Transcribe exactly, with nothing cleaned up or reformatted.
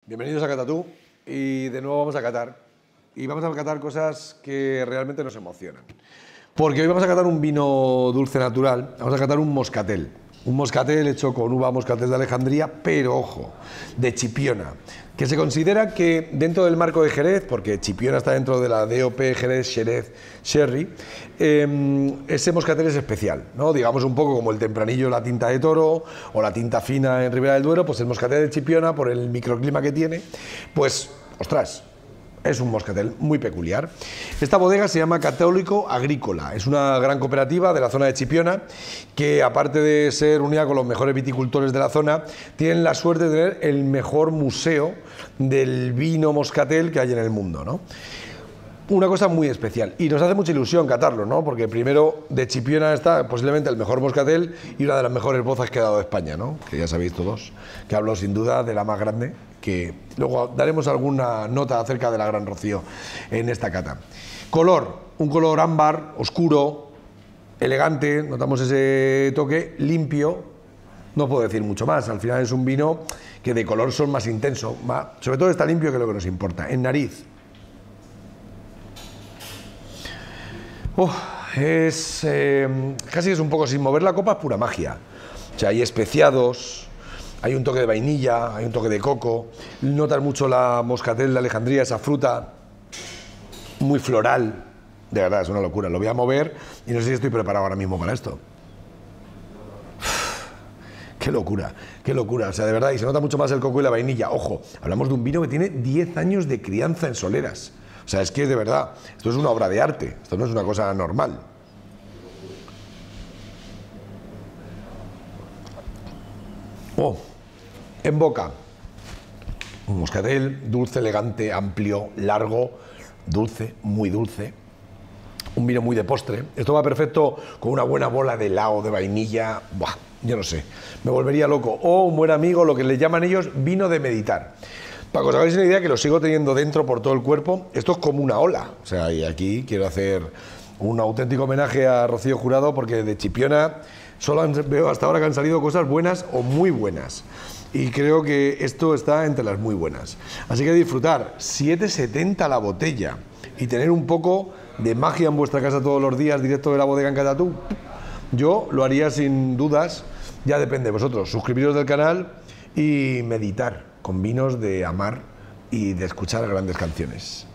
Bienvenidos a Catatú y de nuevo vamos a catar. Y vamos a catar cosas que realmente nos emocionan. Porque hoy vamos a catar un vino dulce natural, vamos a catar un moscatel. Un moscatel hecho con uva moscatel de Alejandría, pero ojo, de Chipiona, que se considera que dentro del marco de Jerez, porque Chipiona está dentro de la D O P Jerez, Xerez, Sherry, eh, ese moscatel es especial, ¿no? Digamos un poco como el tempranillo, la tinta de toro, o la tinta fina en Ribera del Duero, pues el moscatel de Chipiona, por el microclima que tiene, pues, ostras, es un moscatel muy peculiar. Esta bodega se llama Católico Agrícola, es una gran cooperativa de la zona de Chipiona que, aparte de ser unida con los mejores viticultores de la zona, tienen la suerte de tener el mejor museo del vino moscatel que hay en el mundo, ¿no? Una cosa muy especial y nos hace mucha ilusión catarlo, ¿no? Porque primero de Chipiona está posiblemente el mejor moscatel y una de las mejores bozas que ha dado España, ¿no? Que ya sabéis todos, que hablo sin duda de la más grande, que luego daremos alguna nota acerca de la Gran Rocío en esta cata. Color, un color ámbar, oscuro, elegante, notamos ese toque, limpio, no puedo decir mucho más, al final es un vino que de color son más intenso, más, sobre todo está limpio, que es lo que nos importa. En nariz, oh, es eh, casi es un poco, sin mover la copa, es pura magia. O sea, hay especiados, hay un toque de vainilla, hay un toque de coco, notas mucho la moscatel de Alejandría, esa fruta muy floral, de verdad, es una locura. Lo voy a mover y no sé si estoy preparado ahora mismo para esto. Uf, qué locura, qué locura, o sea, de verdad, y se nota mucho más el coco y la vainilla. Ojo, hablamos de un vino que tiene diez años de crianza en soleras. O sea, es que de verdad, esto es una obra de arte, esto no es una cosa normal. Oh, en boca, un moscatel dulce, elegante, amplio, largo, dulce, muy dulce. Un vino muy de postre. Esto va perfecto con una buena bola de helado de vainilla. Buah, yo no sé, me volvería loco. O un buen amigo, lo que le llaman ellos vino de meditar. Para que os hagáis una idea, que lo sigo teniendo dentro por todo el cuerpo, esto es como una ola. O sea, y aquí quiero hacer un auténtico homenaje a Rocío Jurado, porque de Chipiona solo han, veo hasta ahora que han salido cosas buenas o muy buenas. Y creo que esto está entre las muy buenas. Así que disfrutar, siete setenta la botella, y tener un poco de magia en vuestra casa todos los días, directo de la bodega en Catatú. Yo lo haría sin dudas, ya depende de vosotros. Suscribiros del canal y meditar con vinos de amar y de escuchar grandes canciones.